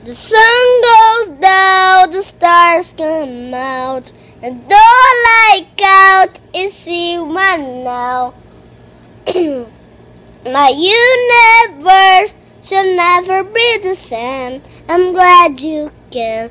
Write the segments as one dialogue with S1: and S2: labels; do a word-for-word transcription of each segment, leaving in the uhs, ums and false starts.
S1: The sun goes down, the stars come out, and all I count is you and now. My universe shall never be the same. I'm glad you can.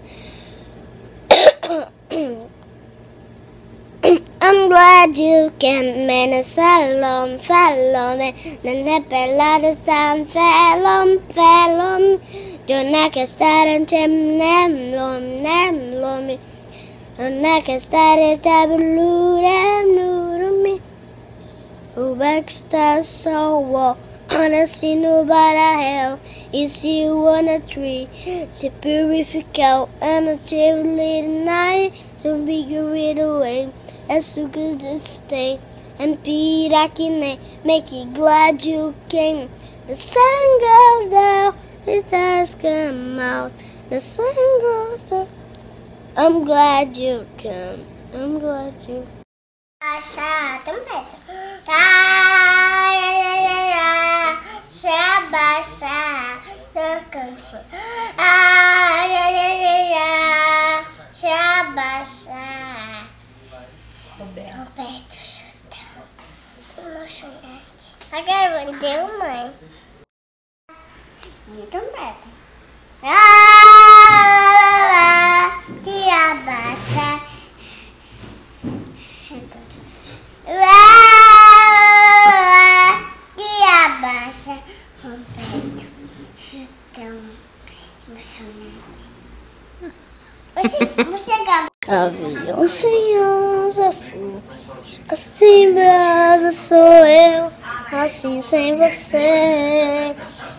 S1: I'm glad you can. Men salom, falom, nene pelado sam, falom, falom. Dona que estar en tem, nem lom, nem lomi. Dona que estar en tabulu, nem lurumi. O backstar so wall. On a sino para hell, is you on a tree, se purifical, and a chill little night, to be carried away, as you could stay, and pirakine, make you glad you came. The sun goes down, the stars come out, the sun goes down. I'm glad you came, I'm glad you.
S2: Baixa, trompete. Se abaixa na canção. Se abaixa. Roberto, emocionante. Agora deu, mãe. E trompete. Se abaixa. E abaixa, Roberto, tão emocionante. Você, você gravou?
S1: Avião sem asa, fogo, assim brasa sou eu, assim sem você.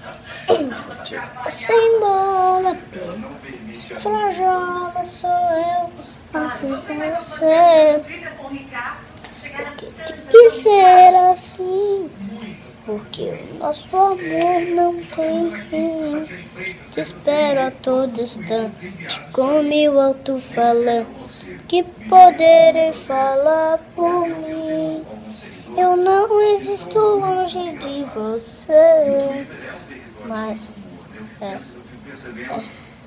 S1: Sem bola, pelo, sem frajola sou eu, assim sem você. Porque tem que ser assim, porque o nosso amor não tem fim. Te espero a todo instante, com meu alto-falante, que poderei falar por mim. Eu não existo longe de você, mas é, é.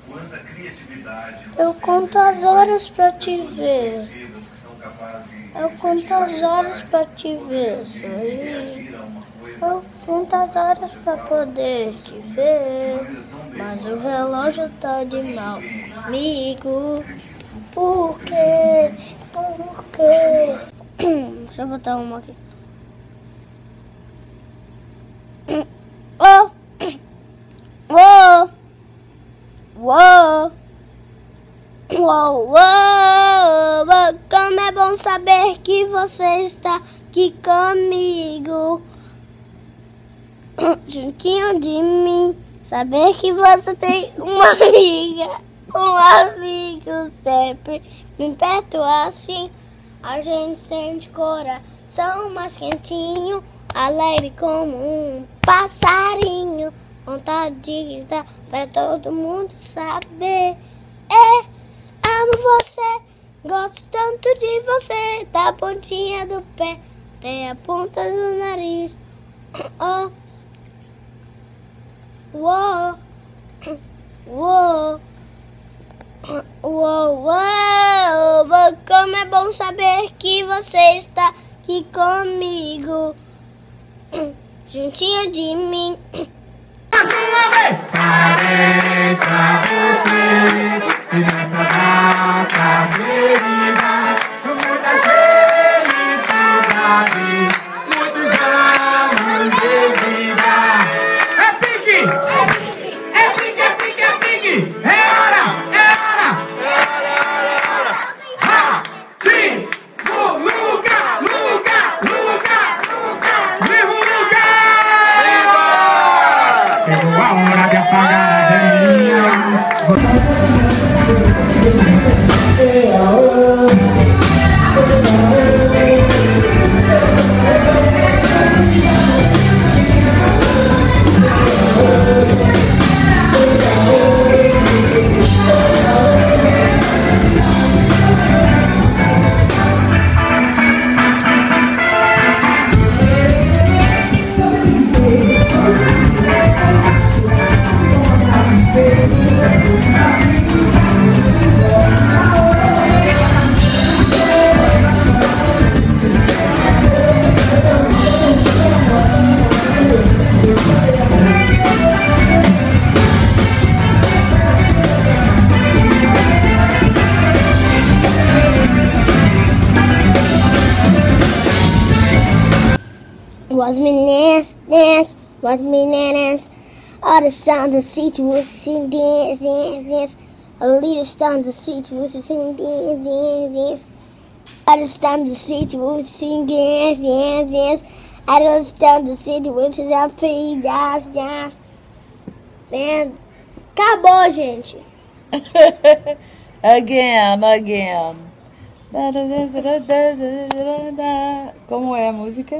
S1: Eu conto as horas pra te ver. Eu conto as horas pra te ver. Sorrir. Eu conto as horas pra poder te ver. Mas o relógio tá de mal comigo. Por quê? Por quê? Deixa eu botar uma aqui. Oh! Oh! Uou, uou, uou, como é bom saber que você está aqui comigo, juntinho de mim, saber que você tem uma amiga, um amigo sempre me perto assim, a gente sente coração mais quentinho, alegre como um passarinho. Vontade de gritar pra todo mundo saber. É, amo você, gosto tanto de você, da pontinha do pé até a ponta do nariz. Oh, uou, uou, uou, uou, como é bom saber que você está aqui comigo, juntinho de mim.
S3: Parabéns pra você, e nessa data querida, com muita felicidade, muitos anos de vida. É pique! É pique! É pique, é pique, é pique! É hora! É hora! É hora, é hora, é hora! Assine! Luca! Luca! Luca! Luca! Viva o Luca! Chegou a hora de apagar a velhinha.
S4: Thank you.
S1: Was me dance, dance, was me dance. All the sound the seat was sing dance, dance, dance. A little sound the seat was sing dance, dance, dance. All the sound the seat was sing dance, dance, dance. I don't stand the seat was a free dance, dance. Man, acabou, gente.
S4: Again, again. Como é a música?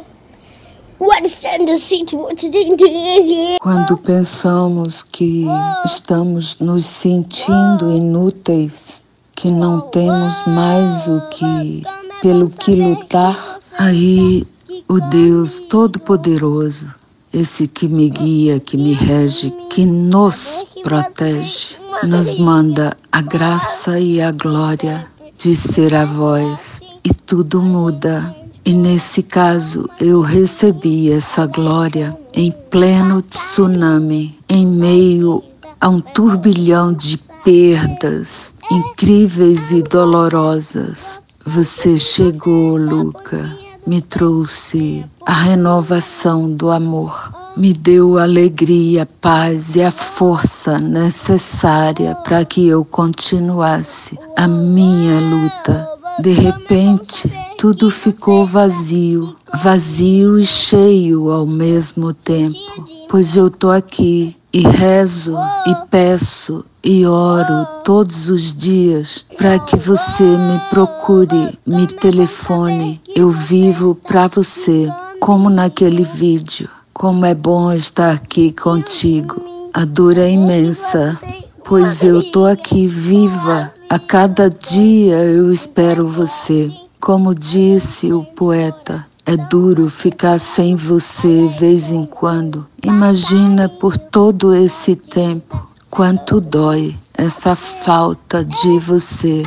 S5: Quando pensamos que estamos nos sentindo inúteis, que não temos mais o que pelo que lutar, aí o Deus Todo-Poderoso, esse que me guia, que me rege, que nos protege, nos manda a graça e a glória de ser a voz, e tudo muda. E nesse caso eu recebi essa glória em pleno tsunami, em meio a um turbilhão de perdas incríveis e dolorosas. Você chegou, Luca, me trouxe a renovação do amor, me deu a alegria, a paz e a força necessária para que eu continuasse a minha luta. De repente, tudo ficou vazio, vazio e cheio ao mesmo tempo, pois eu tô aqui e rezo e peço e oro todos os dias para que você me procure, me telefone. Eu vivo para você, como naquele vídeo. Como é bom estar aqui contigo. A dor é imensa, pois eu tô aqui viva. A cada dia eu espero você. Como disse o poeta, é duro ficar sem você vez em quando. Imagina por todo esse tempo quanto dói essa falta de você.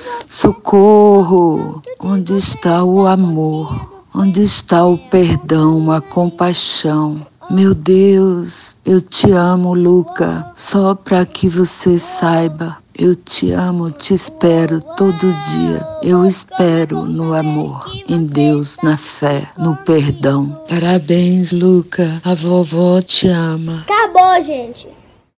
S5: Socorro! Onde está o amor? Onde está o perdão, a compaixão? Meu Deus, eu te amo, Luca, só para que você saiba. Eu te amo, te espero todo dia. Eu espero no amor, em Deus, na fé, no perdão. Parabéns, Luca. A vovó te ama.
S1: Acabou, gente.